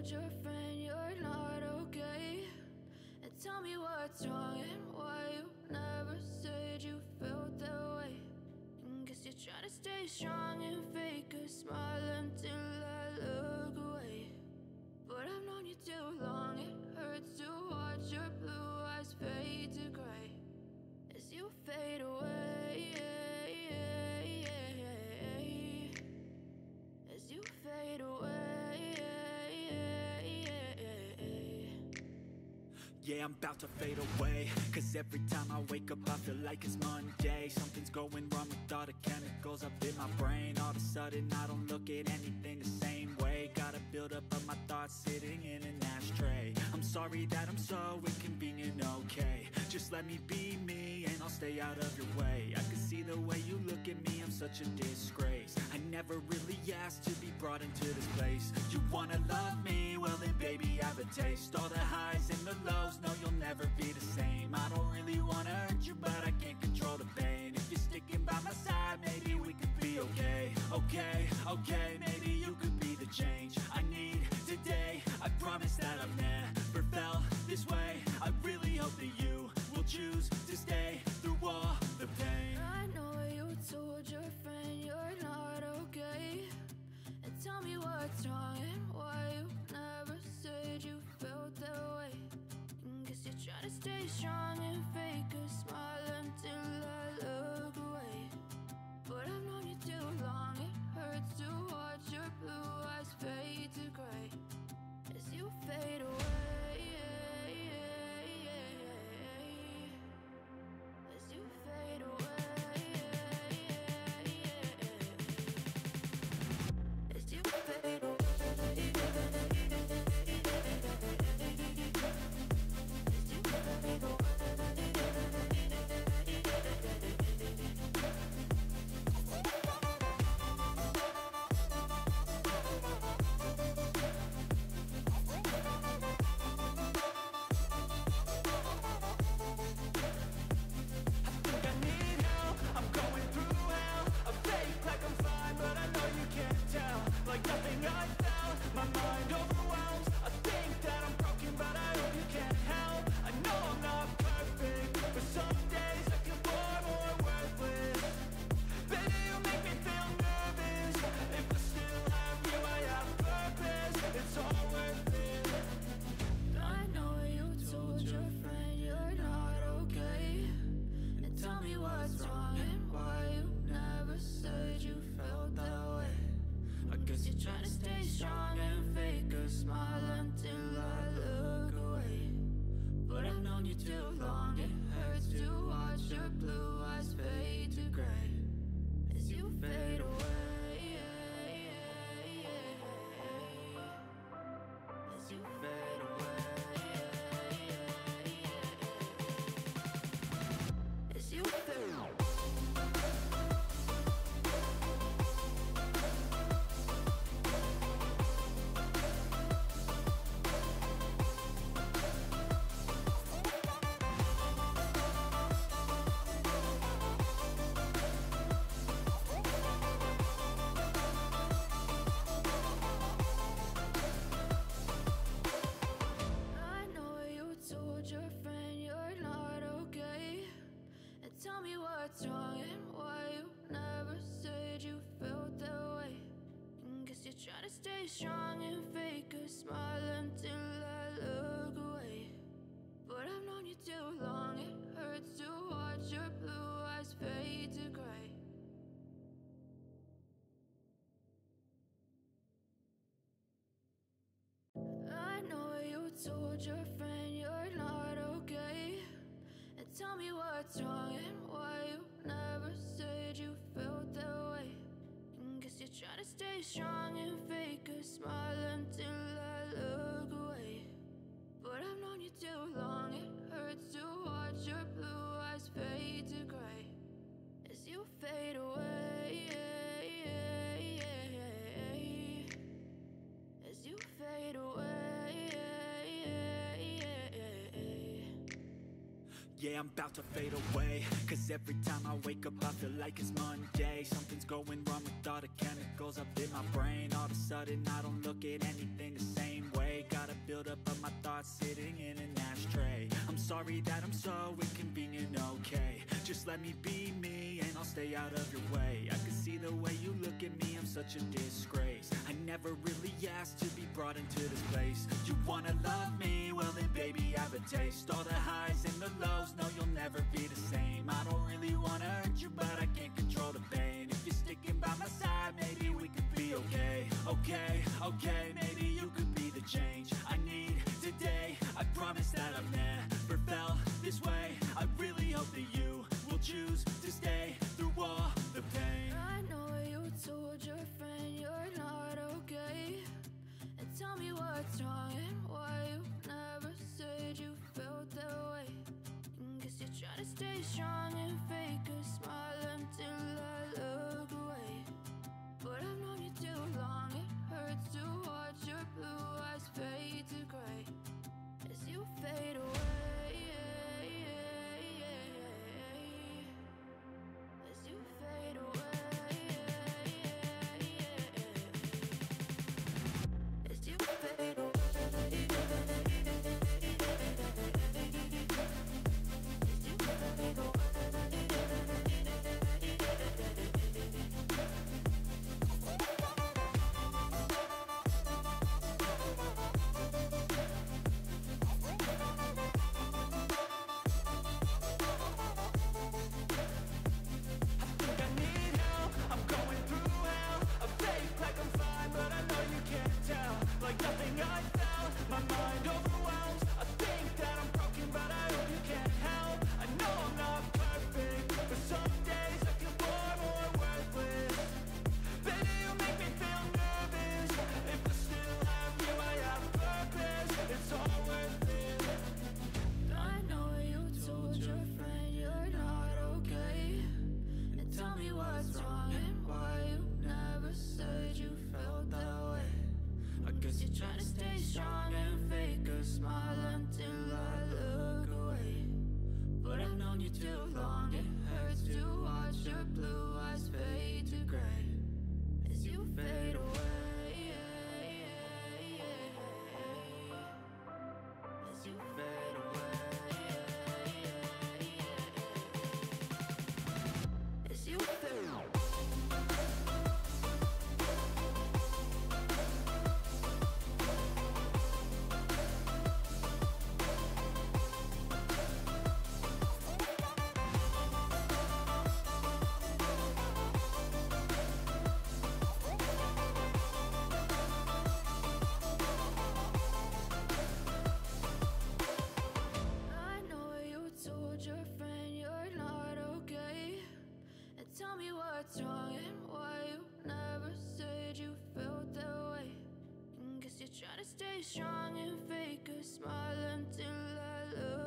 told your friend you're not okay? And tell me what's wrong and why you never said you felt that way. And guess you're trying to stay strong and fake a smile until I look away. But I've known you too long, it hurts to watch your blue eyes fade to gray as you fade away, as you fade away. Yeah, I'm about to fade away, cause every time I wake up I feel like it's Monday. Something's going wrong with all the chemicals up in my brain. All of a sudden I don't look at anything the same way. Gotta build up of my thoughts sitting in an ashtray. I'm sorry that I'm so inconvenient, okay? Just let me be me and I'll stay out of your way. I can see the way you look at me, I'm such a disgrace. I never really asked to be brought into this place. You wanna love me? Well then baby, have a taste. All the highs and the lows, no, you'll never be the same. I don't really wanna hurt you, but I can't control the pain. If you're sticking by my side, maybe we could be okay. Okay, maybe you could be the change I need today. I promise that I've never felt this way. I really hope that you will choose to stay through all the pain. I know you told your friend you're not okay. And tell me what's wrong and why you never said you felt that way. Guess you're trying to stay strong and fake a smile until I look away. But I've known you too long, it hurts to watch your blue eyes fade to gray as you fade away, as you fade away, as you fade away. Told your friend you're not okay. And tell me what's wrong and why you never said you felt that way. And guess you're trying to stay strong and fake a smile until I look away. But I've known you too long, it hurts to watch your blue eyes fade to gray as you fade away, as you fade away. Yeah, I'm about to fade away, cause every time I wake up I feel like it's Monday. Something's going wrong with all the chemicals up in my brain. All of a sudden I don't look at anything the same way. up of my thoughts sitting in an ashtray. I'm sorry that I'm so inconvenient, okay? Just let me be me and I'll stay out of your way. I can see the way you look at me, I'm such a disgrace. I never really asked to be brought into this place. You wanna love me? Well then baby I have a taste. All the highs and the lows, no you'll never be the same. I don't really wanna hurt you but I can't control the pain. If you're sticking by my side, maybe we could be okay. Okay, maybe you could be the change I need today. I promise that I've never felt this way. I really hope that you will choose to stay through all the pain. I know you told your friend you're not okay, and tell me what's wrong and why you never said you felt that way. Guess you're trying to stay strong and fake a smile until I look away. But I've known you too long, it hurts to watch your blue eyes fade to gray as you fade away. As you fade away. As you fade away. Trying to stay strong and fake a smile until I look away. But I've known you too long, it hurts to watch your blue eyes fade to gray as you fade away. As you fade away. As you fade away. Tell me what's wrong and why you never said you felt that way. Guess you're trying to stay strong and fake a smile until I look